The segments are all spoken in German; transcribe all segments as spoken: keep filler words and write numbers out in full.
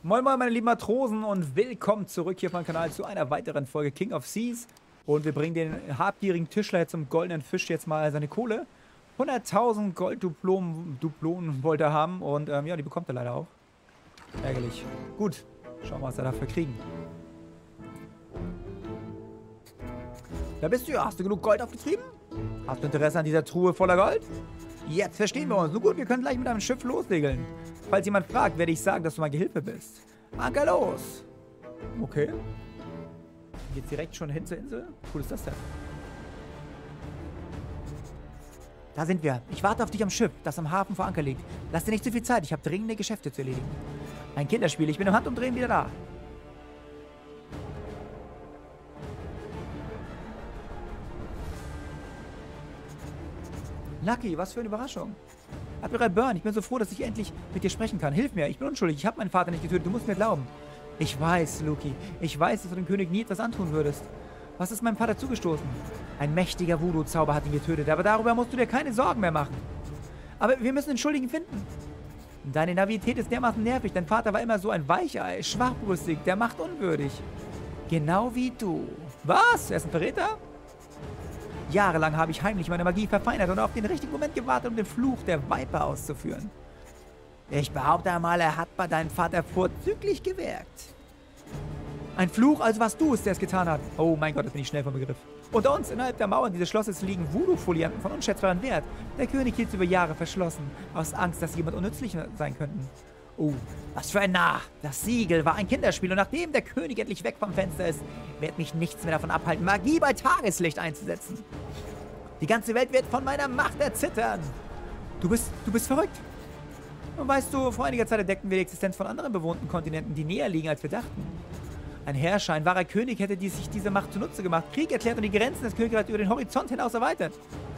Moin moin meine lieben Matrosen und willkommen zurück hier auf meinem Kanal zu einer weiteren Folge King of Seas. Und wir bringen den habgierigen Tischler jetzt zum goldenen Fisch jetzt mal seine Kohle. hunderttausend Goldduplonen Duplonen wollte er haben und ähm, ja, die bekommt er leider auch. Ärgerlich. Gut, schauen wir, was wir dafür kriegen. Da bist du ja. Hast du genug Gold aufgetrieben? Hast du Interesse an dieser Truhe voller Gold? Jetzt verstehen wir uns. Nun gut, wir können gleich mit einem Schiff lossegeln. Falls jemand fragt, werde ich sagen, dass du mein Gehilfe bist. Anker los! Okay. Geht's direkt schon hin zur Insel? Cool ist das denn? Da sind wir. Ich warte auf dich am Schiff, das am Hafen vor Anker liegt. Lass dir nicht zu viel Zeit, ich habe dringende Geschäfte zu erledigen. Ein Kinderspiel, ich bin im Handumdrehen wieder da. Lucky, was für eine Überraschung. Admiral Byrne, ich bin so froh, dass ich endlich mit dir sprechen kann. Hilf mir, ich bin unschuldig, ich habe meinen Vater nicht getötet, du musst mir glauben. Ich weiß, Lucky, ich weiß, dass du dem König nie etwas antun würdest. Was ist meinem Vater zugestoßen? Ein mächtiger Voodoo-Zauber hat ihn getötet, aber darüber musst du dir keine Sorgen mehr machen. Aber wir müssen den Schuldigen finden. Deine Naivität ist dermaßen nervig, dein Vater war immer so ein Weichei, schwachbrüstig, der Macht unwürdig. Genau wie du. Was? Er ist ein Verräter? Jahrelang habe ich heimlich meine Magie verfeinert und auf den richtigen Moment gewartet, um den Fluch der Viper auszuführen. Ich behaupte einmal, er hat bei deinem Vater vorzüglich gewirkt. Ein Fluch, also was du es, der es getan hat. Oh mein Gott, das bin ich schnell vom Begriff. Unter uns, innerhalb der Mauern dieses Schlosses, liegen Voodoo-Folianten von unschätzbarem Wert. Der König hielt sie über Jahre verschlossen, aus Angst, dass sie jemand unnützlich sein könnten. Oh, was für ein Narr! Das Siegel war ein Kinderspiel und nachdem der König endlich weg vom Fenster ist, wird mich nichts mehr davon abhalten, Magie bei Tageslicht einzusetzen. Die ganze Welt wird von meiner Macht erzittern. Du bist, du bist verrückt. Und weißt du, vor einiger Zeit entdeckten wir die Existenz von anderen bewohnten Kontinenten, die näher liegen, als wir dachten. Ein Herrscher, ein wahrer König hätte die sich diese Macht zunutze gemacht, Krieg erklärt und die Grenzen des Königreichs über den Horizont hinaus erweitert.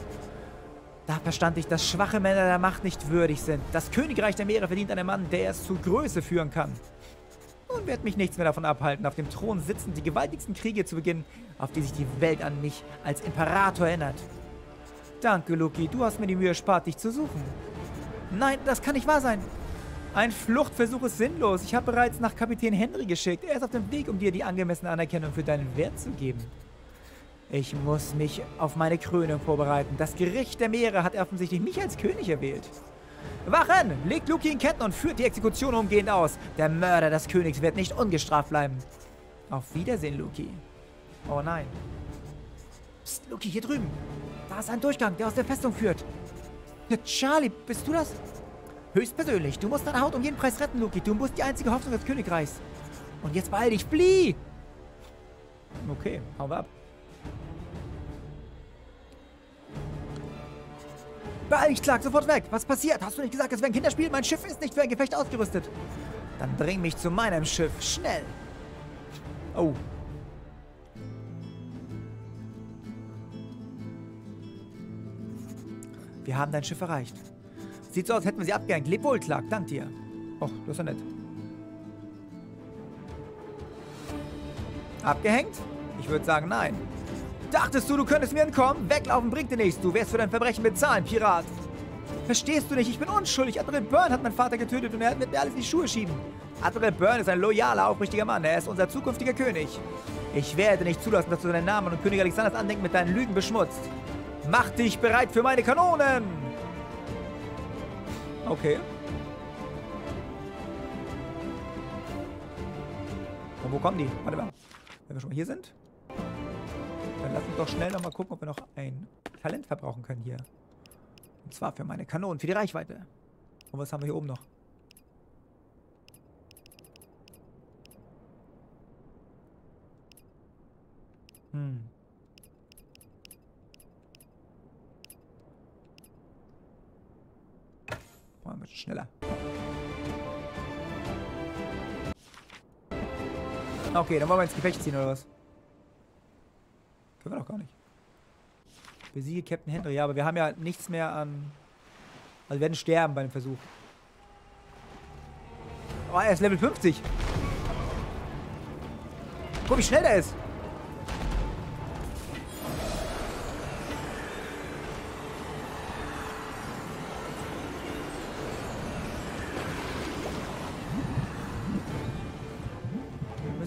Da verstand ich, dass schwache Männer der Macht nicht würdig sind. Das Königreich der Meere verdient einen Mann, der es zu Größe führen kann. Nun wird mich nichts mehr davon abhalten, auf dem Thron sitzend die gewaltigsten Kriege zu beginnen, auf die sich die Welt an mich als Imperator erinnert. Danke, Lucky, du hast mir die Mühe erspart, dich zu suchen. Nein, das kann nicht wahr sein. Ein Fluchtversuch ist sinnlos. Ich habe bereits nach Kapitän Henry geschickt. Er ist auf dem Weg, um dir die angemessene Anerkennung für deinen Wert zu geben. Ich muss mich auf meine Krönung vorbereiten. Das Gericht der Meere hat offensichtlich mich als König erwählt. Wachen! Legt Lucky in Ketten und führt die Exekution umgehend aus. Der Mörder des Königs wird nicht ungestraft bleiben. Auf Wiedersehen, Lucky. Oh nein. Psst, Lucky, hier drüben. Da ist ein Durchgang, der aus der Festung führt. Ja, Charlie, bist du das? Höchstpersönlich. Du musst deine Haut um jeden Preis retten, Lucky. Du musst die einzige Hoffnung des Königreichs. Und jetzt beeil dich, flieh! Okay, hauen wir ab. Beeil dich, Clark, sofort weg. Was passiert? Hast du nicht gesagt, es wäre ein Kinderspiel? Mein Schiff ist nicht für ein Gefecht ausgerüstet. Dann bring mich zu meinem Schiff. Schnell. Oh. Wir haben dein Schiff erreicht. Sieht so aus, als hätten wir sie abgehängt. Leb wohl, Clark. Dank dir. Och, das ist ja nett. Abgehängt? Ich würde sagen, nein. Dachtest du, du könntest mir entkommen? Weglaufen bringt dir nichts. Du wirst für dein Verbrechen bezahlen, Pirat. Verstehst du nicht? Ich bin unschuldig. Admiral Byrne hat meinen Vater getötet und er wird mir alles in die Schuhe schieben. Admiral Byrne ist ein loyaler, aufrichtiger Mann. Er ist unser zukünftiger König. Ich werde nicht zulassen, dass du deinen Namen und König Alexanders Andenken mit deinen Lügen beschmutzt. Mach dich bereit für meine Kanonen! Okay. Und wo kommen die? Warte mal. Wenn wir schon mal hier sind, dann lass uns doch schnell noch mal gucken, ob wir noch ein Talent verbrauchen können hier. Und zwar für meine Kanonen, für die Reichweite. Und was haben wir hier oben noch? Hm. Ein bisschen schneller. Okay, dann wollen wir ins Gefecht ziehen, oder was? Können wir doch gar nicht. Besiege Captain Henry. Ja, aber wir haben ja nichts mehr an... Also wir werden sterben bei dem Versuch. Oh, er ist Level fünfzig. Guck, wie schnell der ist.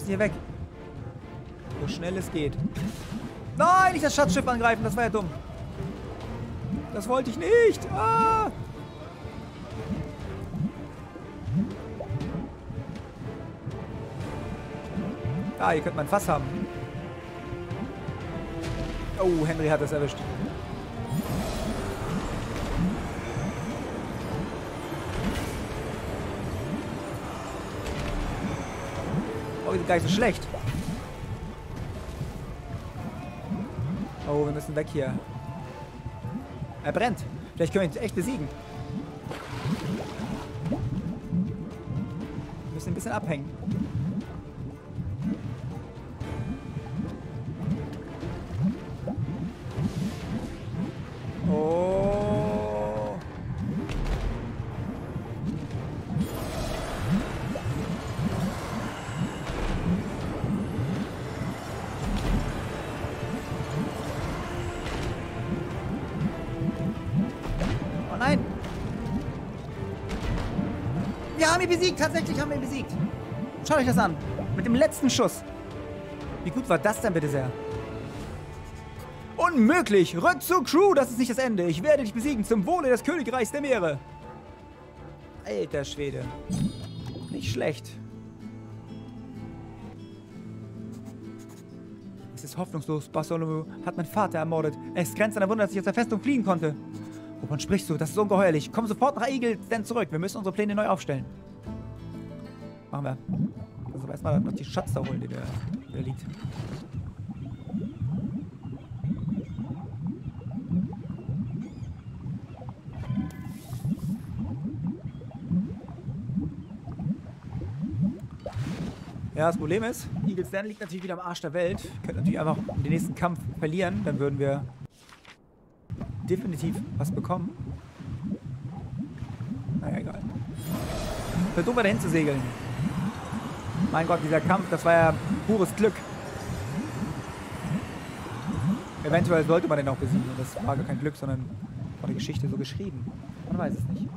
müssen hier weg. So schnell es geht. Nein, nicht das Schatzschiff angreifen, das war ja dumm. Das wollte ich nicht. Ah! Ah, ihr könnt mein Fass haben. Oh, Henry hat es erwischt. Oh, die sind gar nicht so schlecht. Oh, wir müssen weg hier. Er brennt. Vielleicht können wir ihn echt besiegen. Wir müssen ein bisschen abhängen. Oh. Oh nein. Wir haben ihn besiegt. Tatsächlich haben wir ihn besiegt. Schaut euch das an. Mit dem letzten Schuss. Wie gut war das denn bitte sehr? Unmöglich! Rückzug, Crew! Das ist nicht das Ende. Ich werde dich besiegen zum Wohle des Königreichs der Meere. Alter Schwede. Nicht schlecht. Es ist hoffnungslos. Bartholomew hat meinen Vater ermordet. Es grenzt an ein Wunder, dass ich aus der Festung fliehen konnte. Wovon sprichst du? Das ist ungeheuerlich. Komm sofort nach Eagle's Den zurück. Wir müssen unsere Pläne neu aufstellen. Machen wir. Also erstmal noch die Schatz da holen, die da, der liegt. Ja, das Problem ist, Eagle's Den liegt natürlich wieder am Arsch der Welt. Wir könnten natürlich einfach den nächsten Kampf verlieren, dann würden wir definitiv was bekommen. Naja, egal. Versuchen wir dahin zu segeln. Mein Gott, dieser Kampf, das war ja pures Glück. Eventuell sollte man den auch besiegen. Das war gar kein Glück, sondern von der Geschichte so geschrieben. Man weiß es nicht.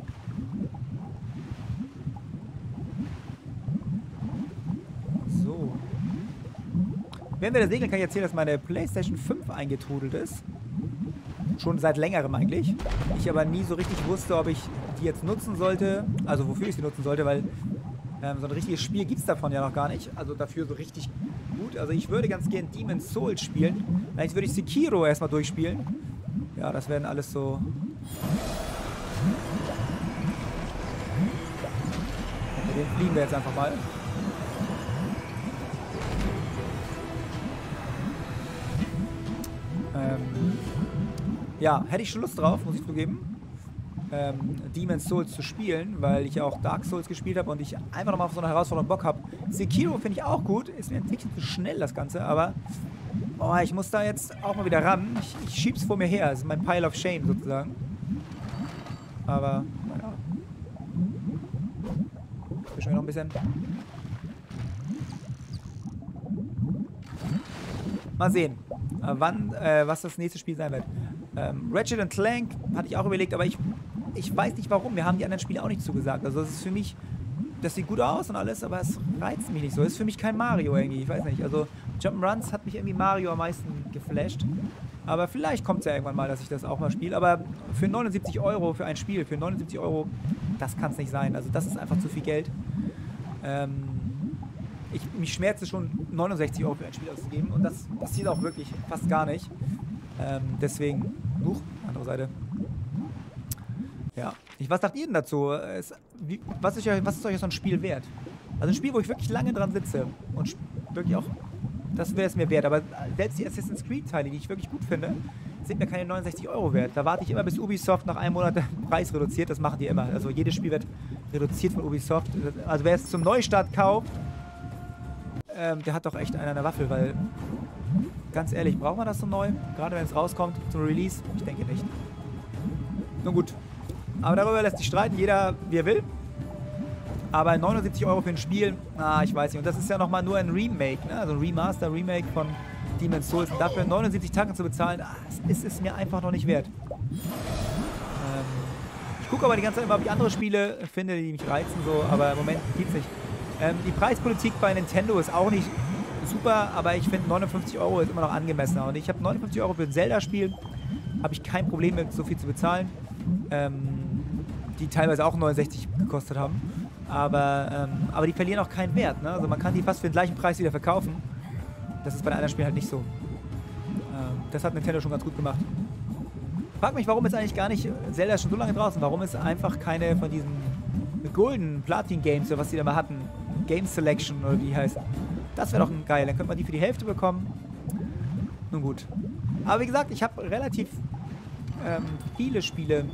So. Während wir das segeln, kann ich erzählen, dass meine PlayStation fünf eingetrudelt ist. Schon seit längerem eigentlich. Ich aber nie so richtig wusste, ob ich die jetzt nutzen sollte. Also wofür ich sie nutzen sollte, weil ähm, so ein richtiges Spiel gibt es davon ja noch gar nicht. Also dafür so richtig gut. Also ich würde ganz gern Demon's Souls spielen. Eigentlich würde ich Sekiro erstmal durchspielen. Ja, das werden alles so... Mit dem fliegen wir jetzt einfach mal. Ähm, ja, hätte ich schon Lust drauf, muss ich zugeben, ähm, Demon's Souls zu spielen, weil ich ja auch Dark Souls gespielt habe und ich einfach nochmal auf so eine Herausforderung Bock habe. Sekiro finde ich auch gut, ist mir ein bisschen zu schnell das Ganze, aber oh, ich muss da jetzt auch mal wieder ran. Ich, ich schieb's vor mir her, das ist mein Pile of Shame sozusagen. Aber, naja. Fischen wir noch ein bisschen. Mal sehen, äh, wann, äh, was das nächste Spiel sein wird. Ähm, Ratchet and Clank hatte ich auch überlegt, aber ich, ich weiß nicht warum. Wir haben die anderen Spiele auch nicht zugesagt. Also das ist für mich, das sieht gut aus und alles, aber es reizt mich nicht so. Das ist für mich kein Mario irgendwie, ich weiß nicht. Also Jump'n'Runs hat mich irgendwie Mario am meisten geflasht. Aber vielleicht kommt es ja irgendwann mal, dass ich das auch mal spiele. Aber für neunundsiebzig Euro für ein Spiel, für neunundsiebzig Euro, das kann es nicht sein. Also das ist einfach zu viel Geld. Ähm... Ich, mich schmerzt es schon, neunundsechzig Euro für ein Spiel auszugeben. Und das passiert auch wirklich fast gar nicht. Ähm, deswegen, huch, andere Seite. Ja, ich, was sagt ihr denn dazu? Es, wie, was, ist, was ist euch so ein Spiel wert? Also ein Spiel, wo ich wirklich lange dran sitze. Und wirklich auch, das wäre es mir wert. Aber selbst die Assassin's Creed-Teile, die ich wirklich gut finde, sind mir keine neunundsechzig Euro wert. Da warte ich immer, bis Ubisoft nach einem Monat den Preis reduziert. Das machen die immer. Also jedes Spiel wird reduziert von Ubisoft. Also wer es zum Neustart kauft, Ähm, der hat doch echt einen an der Waffel, weil, ganz ehrlich, braucht man das so neu? Gerade wenn es rauskommt zum Release? Ich denke nicht. Nun gut. Aber darüber lässt sich streiten, jeder wie er will. Aber neunundsiebzig Euro für ein Spiel, ah, ich weiß nicht. Und das ist ja nochmal nur ein Remake, ne? Also ein Remaster, Remake von Demon's Souls. Und dafür neunundsiebzig Tacken zu bezahlen, ah, es ist es mir einfach noch nicht wert. Ähm, ich gucke aber die ganze Zeit immer, ob ich andere Spiele finde, die mich reizen, so. Aber im Moment gibt es nicht Ähm, die Preispolitik bei Nintendo ist auch nicht super, aber ich finde neunundfünfzig Euro ist immer noch angemessener. Und ich habe neunundfünfzig Euro für ein Zelda-Spiel, habe ich kein Problem mit, so viel zu bezahlen. Ähm, die teilweise auch neunundsechzig gekostet haben. Aber, ähm, aber die verlieren auch keinen Wert. Ne? Also man kann die fast für den gleichen Preis wieder verkaufen. Das ist bei den anderen Spielen halt nicht so. Ähm, das hat Nintendo schon ganz gut gemacht. Frag mich, warum ist eigentlich gar nicht, Zelda ist schon so lange draußen, warum ist einfach keine von diesen Golden Platin Games, oder was die da mal hatten, Game Selection oder wie die heißt. Das wäre doch ein geil, dann könnte man die für die Hälfte bekommen. Nun gut. Aber wie gesagt, ich habe relativ ähm, viele Spiele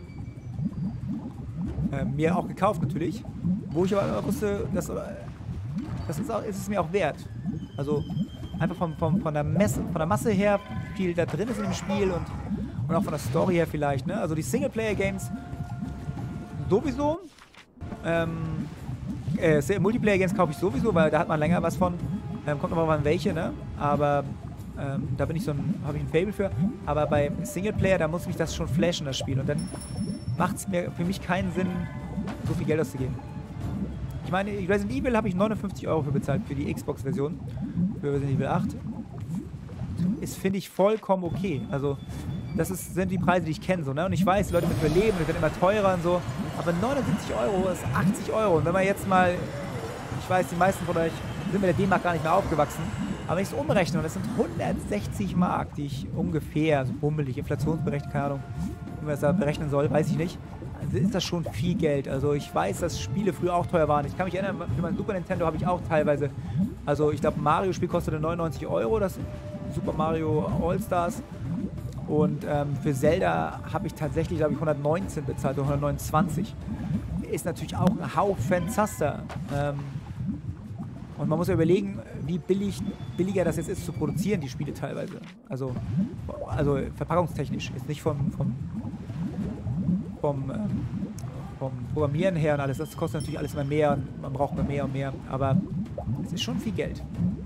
ähm, mir auch gekauft natürlich, wo ich aber immer wusste, dass, das ist, auch, ist es mir auch wert. Also einfach vom, vom, von, der Messe, von der Masse her, wie viel da drin ist in dem Spiel und, und auch von der Story her vielleicht. Ne? Also die Singleplayer-Games sowieso. Ähm, äh, Multiplayer-Games kaufe ich sowieso, weil da hat man länger was von. Ähm, kommt nochmal an welche, ne? Aber ähm, da bin ich so ein, habe ich ein Faible für. Aber bei Singleplayer, da muss mich das schon flashen, das Spiel. Und dann macht es mir für mich keinen Sinn, so viel Geld auszugeben. Ich meine, Resident Evil habe ich neunundfünfzig Euro für bezahlt, für die Xbox-Version. Für Resident Evil acht. Ist, finde ich, vollkommen okay. Also, das ist, sind die Preise, die ich kenne. So, ne? Und ich weiß, die Leute mit überleben, die werden immer teurer und so. Aber neunundsiebzig Euro ist achtzig Euro. Und wenn man jetzt mal, ich weiß, die meisten von euch sind mit der D-Mark gar nicht mehr aufgewachsen. Aber wenn ich es umrechne, und das sind hundertsechzig Mark, die ich ungefähr, also bummelig, inflationsberechnet, keine Ahnung, wie man das da berechnen soll, weiß ich nicht. Also ist das schon viel Geld. Also ich weiß, dass Spiele früher auch teuer waren. Ich kann mich erinnern, für mein Super Nintendo habe ich auch teilweise, also ich glaube, ein Mario-Spiel kostete neunundneunzig Euro, das Super Mario All-Stars. Und ähm, für Zelda habe ich tatsächlich, glaube ich, hundertneunzehn bezahlt oder hundertneunundzwanzig. Ist natürlich auch ein Haufen Zaster. Ähm, und man muss ja überlegen, wie billig, billiger das jetzt ist zu produzieren, die Spiele teilweise. Also, also verpackungstechnisch. Ist nicht vom, vom, vom, ähm, vom Programmieren her und alles. Das kostet natürlich alles immer mehr und man braucht immer mehr und mehr. Aber es ist schon viel Geld.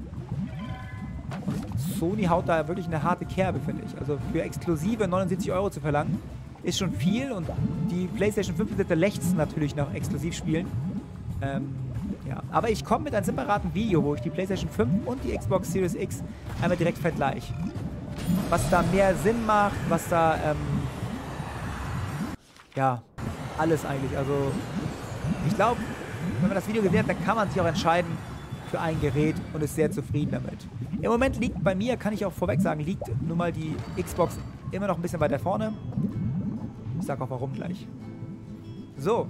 Und Sony haut da wirklich eine harte Kerbe, finde ich. Also für exklusive neunundsiebzig Euro zu verlangen, ist schon viel. Und die PlayStation fünf Besitzer lechzen natürlich nach Exklusivspielen. Ähm, ja. Aber ich komme mit einem separaten Video, wo ich die PlayStation fünf und die Xbox Series X einmal direkt vergleiche. Was da mehr Sinn macht, was da, ähm, ja, alles eigentlich. Also ich glaube, wenn man das Video gesehen hat, dann kann man sich auch entscheiden für ein Gerät und ist sehr zufrieden damit. Im Moment liegt bei mir, kann ich auch vorweg sagen, liegt nun mal die Xbox immer noch ein bisschen weiter vorne. Ich sag auch warum gleich. So.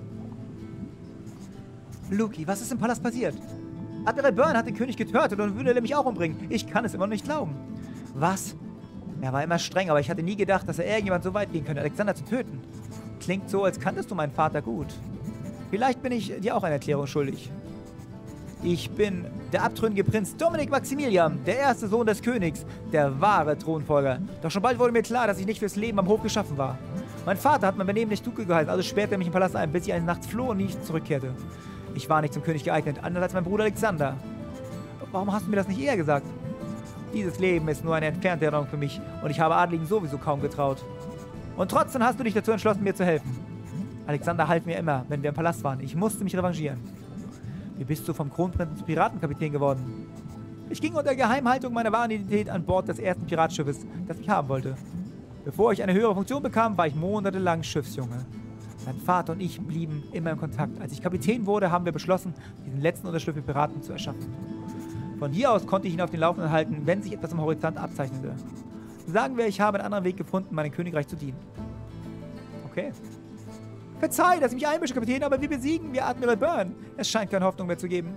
Luki, was ist im Palast passiert? Admiral Byrne hat den König getötet und würde mich auch umbringen. Ich kann es immer noch nicht glauben. Was? Er war immer streng, aber ich hatte nie gedacht, dass er irgendjemand so weit gehen könnte, Alexander zu töten. Klingt so, als kanntest du meinen Vater gut. Vielleicht bin ich dir auch eine Erklärung schuldig. Ich bin der abtrünnige Prinz Dominik Maximilian, der erste Sohn des Königs, der wahre Thronfolger. Doch schon bald wurde mir klar, dass ich nicht fürs Leben am Hof geschaffen war. Mein Vater hat mein Benehmen nicht Duke geheißen, also sperrte er mich im Palast ein, bis ich eines Nachts floh und nie zurückkehrte. Ich war nicht zum König geeignet, anders als mein Bruder Alexander. Warum hast du mir das nicht eher gesagt? Dieses Leben ist nur eine entfernte Erinnerung für mich und ich habe Adligen sowieso kaum getraut. Und trotzdem hast du dich dazu entschlossen, mir zu helfen. Alexander half mir immer, wenn wir im Palast waren. Ich musste mich revanchieren. Wie bist du vom Kronprinzen zum Piratenkapitän geworden? Ich ging unter Geheimhaltung meiner wahren Identität an Bord des ersten Piratschiffes, das ich haben wollte. Bevor ich eine höhere Funktion bekam, war ich monatelang Schiffsjunge. Mein Vater und ich blieben immer im Kontakt. Als ich Kapitän wurde, haben wir beschlossen, diesen letzten Unterschlupf für Piraten zu erschaffen. Von hier aus konnte ich ihn auf den Laufenden halten, wenn sich etwas am Horizont abzeichnete. Sagen wir, ich habe einen anderen Weg gefunden, meinem Königreich zu dienen. Okay. Verzeih, dass ich mich einmische, Kapitän, aber wir besiegen wir Admiral Byrne. Es scheint keine Hoffnung mehr zu geben.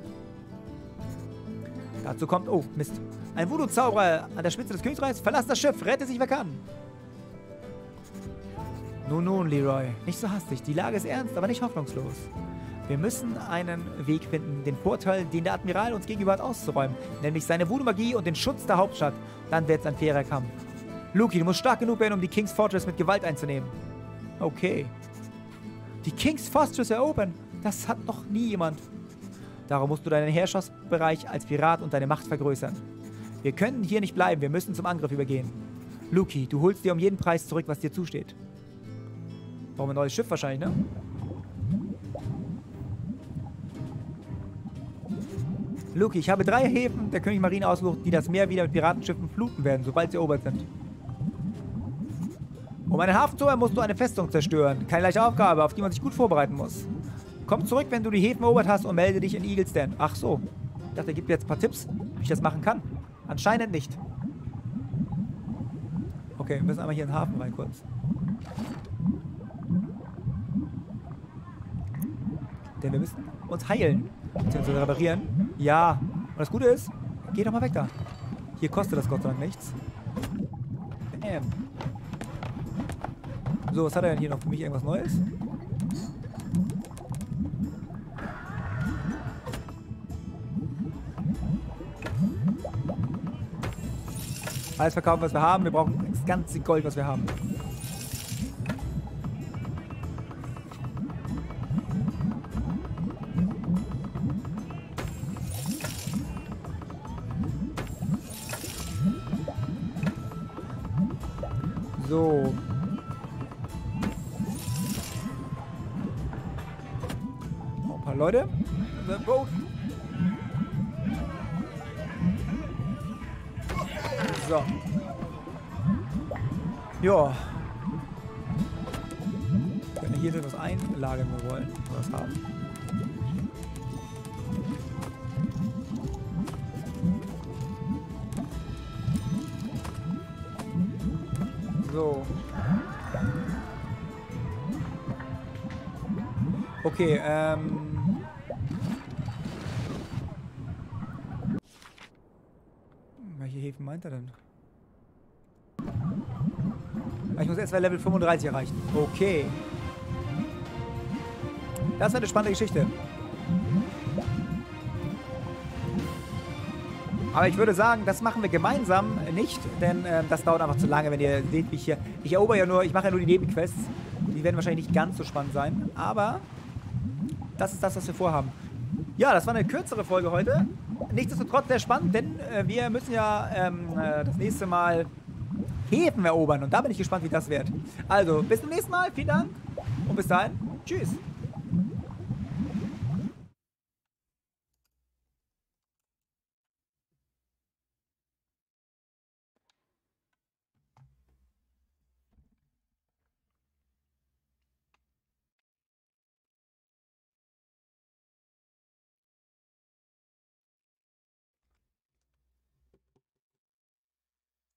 Dazu kommt... Oh, Mist. Ein Voodoo-Zauberer an der Spitze des Königreichs. Verlass das Schiff, rette sich, wer kann. Nun, nun, Leroy. Nicht so hastig. Die Lage ist ernst, aber nicht hoffnungslos. Wir müssen einen Weg finden, den Vorteil, den der Admiral uns gegenüber hat, auszuräumen. Nämlich seine Voodoo-Magie und den Schutz der Hauptstadt. Dann wird es ein fairer Kampf. Luki, du musst stark genug werden, um die King's Fortress mit Gewalt einzunehmen. Okay. Die King's Fortress erobern? Das hat noch nie jemand. Darum musst du deinen Herrschaftsbereich als Pirat und deine Macht vergrößern. Wir können hier nicht bleiben, wir müssen zum Angriff übergehen. Luki, du holst dir um jeden Preis zurück, was dir zusteht. Brauchen wir ein neues Schiff wahrscheinlich, ne? Luki, ich habe drei Häfen der König Marine ausgesucht, die das Meer wieder mit Piratenschiffen fluten werden, sobald sie erobert sind. Um einen Hafen zu erobern, musst du eine Festung zerstören. Keine leichte Aufgabe, auf die man sich gut vorbereiten muss. Komm zurück, wenn du die Häfen erobert hast und melde dich in Eagle's Den. Ach so. Ich dachte, er gibt mir jetzt ein paar Tipps, wie ich das machen kann. Anscheinend nicht. Okay, wir müssen einmal hier in den Hafen rein kurz. Denn wir müssen uns heilen. Beziehungsweise reparieren. Ja. Und das Gute ist, geh doch mal weg da. Hier kostet das Gott sei Dank nichts. Bam. So, was hat er denn hier noch für mich? Irgendwas Neues? Alles verkaufen, was wir haben. Wir brauchen das ganze Gold, was wir haben. So. Noch ein paar Leute. So. Ja. Wir können hier etwas einlagern, wenn wir wollen. Was haben. So. Okay, ähm... welche Häfen meint er denn? Ich muss erst mal Level fünfunddreißig erreichen. Okay. Das ist eine spannende Geschichte. Aber ich würde sagen, das machen wir gemeinsam nicht, denn äh, das dauert einfach zu lange, wenn ihr seht, wie ich hier... Ich erober ja nur, ich mache ja nur die Nebenquests. Die werden wahrscheinlich nicht ganz so spannend sein, aber das ist das, was wir vorhaben. Ja, das war eine kürzere Folge heute. Nichtsdestotrotz sehr spannend, denn äh, wir müssen ja ähm, äh, das nächste Mal Häfen erobern und da bin ich gespannt, wie das wird. Also, bis zum nächsten Mal, vielen Dank und bis dahin, tschüss.